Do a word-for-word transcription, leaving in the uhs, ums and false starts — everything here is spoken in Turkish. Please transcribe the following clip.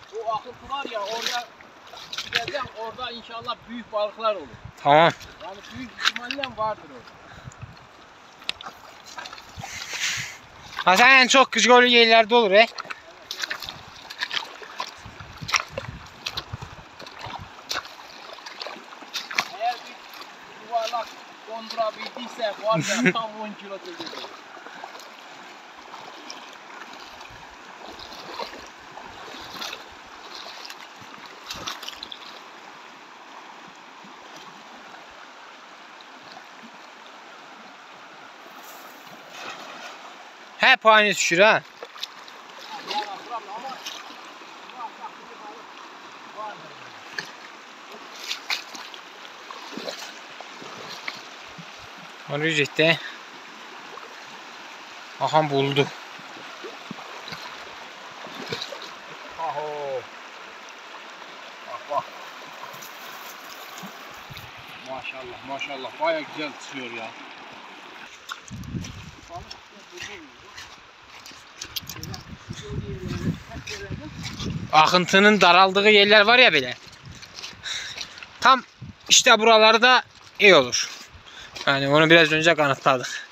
O akıntı var ya, orada gideceğim, orada inşallah büyük balıklar olur. Tamam. Yani büyük ihtimalle vardır orada. Hasan en çok kışgölü yerlerde olur he. Eğer bir yuvarlak dondurabildiyse var ya tam on kilo çekiyor. Hep aynı düşür ha. Onu ciddi. Aha buldu. Aho. Bak bak. Maşallah maşallah baya güzel tutuyor ya. Akıntının daraldığı yerler var ya bile. Tam işte buralarda iyi olur. Yani onu biraz önce kanıtladık.